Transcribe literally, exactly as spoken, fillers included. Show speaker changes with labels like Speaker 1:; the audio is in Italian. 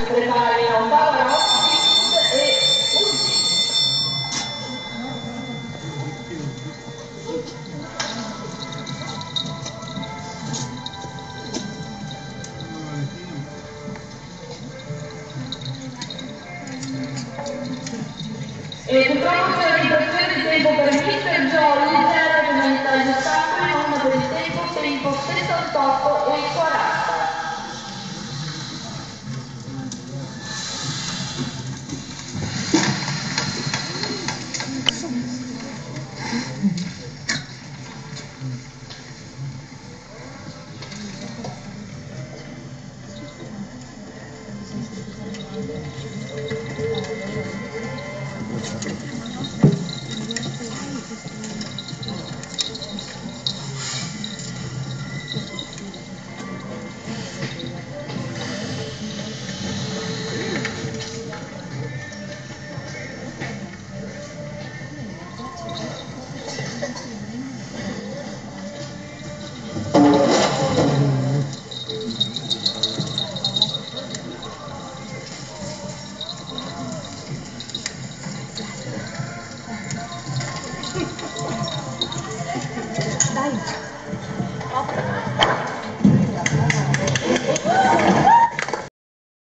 Speaker 1: prepari a un power off e punti. E purtroppo per la riduzione di tempo per mister Jolly, zero penalità agli ostacoli, norma per il tempo, tempo sessantotto e quaranta.